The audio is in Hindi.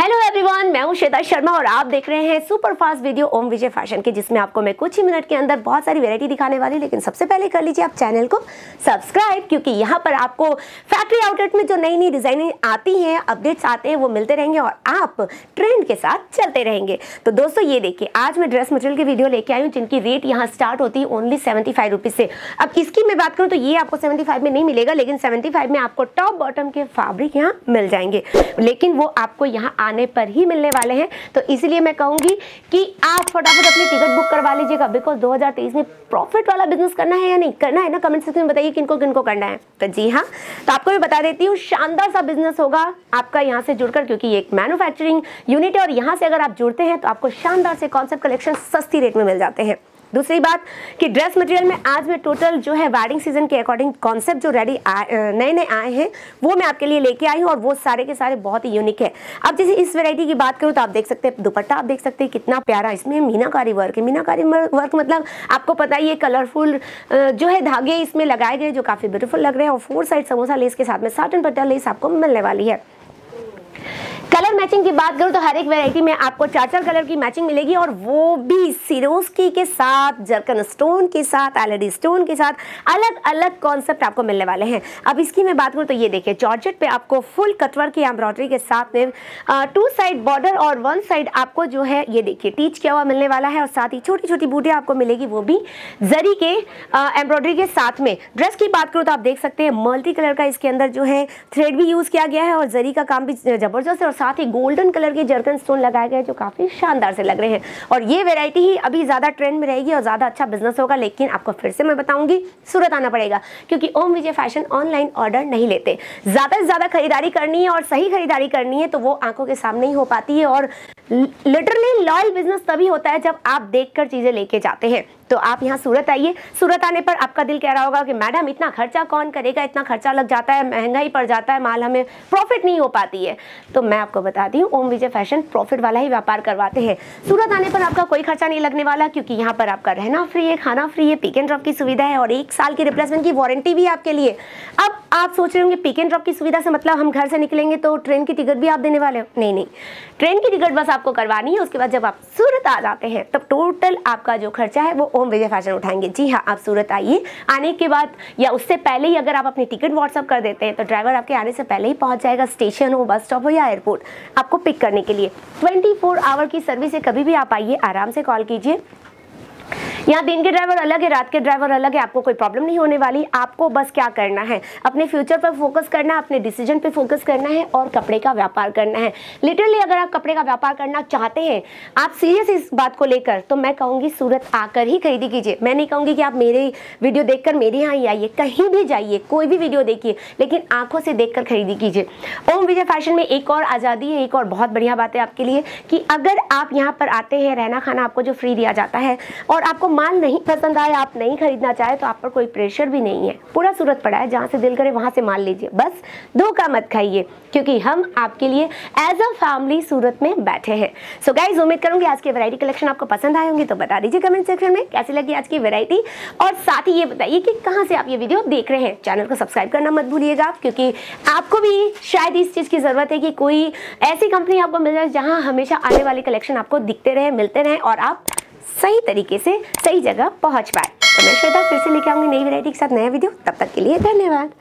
हेलो एवरीवन, मैं हूं श्वेता शर्मा और आप देख रहे हैं super fast video Om Vijay fashion के, जिसमें आपको मैं कुछ ही मिनट के अंदर बहुत सारी वैरायटी दिखाने वाली। लेकिन सबसे पहले कर लीजिए आप चैनल को सब्सक्राइब, क्योंकि यहाँ पर आपको फैक्ट्री आउटलेट में जो नई नई डिजाइनें आती हैं, अपडेट्स आते हैं, वो मिलते रहेंगे और आप ट्रेंड के साथ चलते रहेंगे। तो दोस्तों ये देखिए, आज मैं ड्रेस मटेरियल की वीडियो लेके आई हूँ जिनकी रेट यहाँ स्टार्ट होती है ओनली 75 रुपीज से। अब इसकी मैं बात करूँ तो ये आपको 75 में नहीं मिलेगा, लेकिन 75 में आपको टॉप बॉटम के फैब्रिक यहाँ मिल जाएंगे, लेकिन वो आपको यहाँ आने पर ही मिलने वाले हैं। तो इसलिए मैं कहूंगी कि आप फटाफट अपनी टिकट बुक करवा लीजिएगा, बिकॉज 2023 में प्रॉफिट वाला बिजनेस करना है या नहीं करना है ना, कमेंट सेक्शन में बताइए किनको किनको करना है। तो जी हाँ, तो आपको मैं बता देती हूँ, शानदार सा बिजनेस होगा आपका यहाँ से जुड़कर, क्योंकि ये एक मैन्युफैक्चरिंग यूनिट है और यहाँ से अगर आप जुड़ते हैं तो आपको शानदार से कॉन्सेप्ट कलेक्शन सस्ती रेट में मिल जाते हैं। दूसरी बात कि ड्रेस मटेरियल में आज मैं टोटल जो है वेडिंग सीजन के अकॉर्डिंग कॉन्सेप्ट जो रेडी नए नए आए हैं वो मैं आपके लिए लेके आई हूँ, और वो सारे के सारे बहुत ही यूनिक है। अब जैसे इस वैरायटी की बात करूँ तो आप देख सकते हैं दुपट्टा, आप देख सकते हैं कितना प्यारा इसमें मीनाकारी वर्क है। मीनाकारी वर्क मतलब आपको पता ही है, कलरफुल जो है धागे इसमें लगाए गए जो काफ़ी ब्यूटीफुल लग रहे हैं, और 4 साइड समोसा लेस के साथ में साटन पट्टा लेस आपको मिलने वाली है। कलर मैचिंग की बात करूं तो हर एक वैरायटी में आपको 4 कलर की मैचिंग मिलेगी, और वो भी सिरोस्की के साथ, जरकन स्टोन के साथ, एलईडी स्टोन के साथ, अलग अलग कॉन्सेप्ट आपको मिलने वाले हैं। अब इसकी मैं बात करूं तो ये देखिए, जॉर्जेट पे आपको फुल कटवर्क की एम्ब्रॉयडरी के साथ में 2 साइड बॉर्डर और 1 साइड आपको जो है ये देखिए टीच किया हुआ मिलने वाला है, और साथ ही छोटी छोटी बूटियां आपको मिलेगी, वो भी जरी के एम्ब्रॉयडरी के साथ में। ड्रेस की बात करूँ तो आप देख सकते हैं मल्टी कलर का इसके अंदर जो है थ्रेड भी यूज किया गया है, और जरी का काम भी जबरदस्त है, और साथ ही गोल्डन कलर के जर्कन स्टोन लगाए गए जो काफी शानदार से लग रहे हैं। और ये वैरायटी ही अभी ज्यादा ट्रेंड में रहेगी और ज्यादा अच्छा बिजनेस होगा, लेकिन आपको फिर से मैं बताऊंगी सूरत आना पड़ेगा, क्योंकि Om Vijay fashion online order नहीं लेते। ज्यादा से ज्यादा खरीदारी करनी है और सही खरीदारी करनी है तो वो आंखों के सामने ही हो पाती है, और लिटरली लॉयल बिजनेस तभी होता है जब आप देखकर चीजें लेके जाते हैं। तो आप यहाँ सूरत आइए। सूरत आने पर आपका दिल कह रहा होगा कि मैडम इतना खर्चा कौन करेगा, इतना खर्चा लग जाता है, महंगा ही पड़ जाता है, माल हमें प्रॉफिट नहीं हो पाती है। तो मैं आपको बताती हूँ, ओम विजय फैशन प्रॉफिट वाला ही व्यापार करवाते हैं। सूरत आने पर आपका कोई खर्चा नहीं लगने वाला, क्योंकि यहाँ पर आपका रहना फ्री है, खाना फ्री है, पिक एंड ड्रॉप की सुविधा है, और 1 साल की रिप्लेसमेंट की वारंटी भी है आपके लिए। अब आप सोच रहे होंगे पिक एंड ड्रॉप की सुविधा से मतलब हम घर से निकलेंगे तो ट्रेन की टिकट भी आप देने वाले हो? नहीं नहीं, ट्रेन की टिकट बस आपको करवानी है। उसके बाद जब आप सूरत आ जाते हैं तब टोटल आपका जो खर्चा है वो ओम विजय फैशन उठाएंगे। जी हाँ, आप सूरत आइए। आने के बाद या उससे पहले ही अगर आप अपनी टिकट व्हाट्सअप कर देते हैं तो ड्राइवर आपके आने से पहले ही पहुंच जाएगा, स्टेशन हो, बस स्टॉप हो या एयरपोर्ट, आपको पिक करने के लिए। 24 आवर की सर्विस है, कभी भी आप आइए, आराम से कॉल कीजिए। यहाँ दिन के ड्राइवर अलग है, रात के ड्राइवर अलग है, आपको कोई प्रॉब्लम नहीं होने वाली। आपको बस क्या करना है, अपने फ्यूचर पर फोकस करना है, अपने डिसीजन पे फोकस करना है और कपड़े का व्यापार करना है। लिटरली अगर आप कपड़े का व्यापार करना चाहते हैं, आप सीरियस इस बात को लेकर, तो मैं कहूँगी सूरत आकर ही खरीदी कीजिए। मैं नहीं कहूँगी कि आप मेरे वीडियो देखकर मेरे यहाँ ही आइए, कहीं भी जाइए, कोई भी वीडियो देखिए, लेकिन आंखों से देखकर खरीदी कीजिए। ओम विजय फैशन में एक और आज़ादी है, एक और बहुत बढ़िया बात है आपके लिए कि अगर आप यहाँ पर आते हैं, रहना खाना आपको जो फ्री दिया जाता है, और आपको माल नहीं पसंद आए, आप नहीं खरीदना चाहे, तो आप पर कोई प्रेशर भी नहीं है। पूरा सूरत पड़ा है, जहां से दिल करे वहां से माल लीजिए, बस धोखा मत खाइए, क्योंकि हम आपके लिए एज अ फैमिली सूरत में बैठे हैं। सो गाइज, उम्मीद करूंगी आज की वैरायटी कलेक्शन आपको पसंद आए होंगे, तो बता दीजिए कमेंट सेक्शन में कैसी लगी आज की वैरायटी, और साथ ही ये बताइए कि कहां से आप ये वीडियो देख रहे हैं। चैनल को सब्सक्राइब करना मत भूलिएगा, क्योंकि आपको भी शायद इस चीज की जरूरत है कि कोई ऐसी कंपनी आपको मिल जाए जहां हमेशा आने वाली कलेक्शन आपको दिखते रहे, मिलते रहे, और आप सही तरीके से सही जगह पहुंच पाए। तो मैं श्वेता फिर से लेके आऊंगी नई वैरायटी के साथ नया वीडियो। तब तक के लिए धन्यवाद।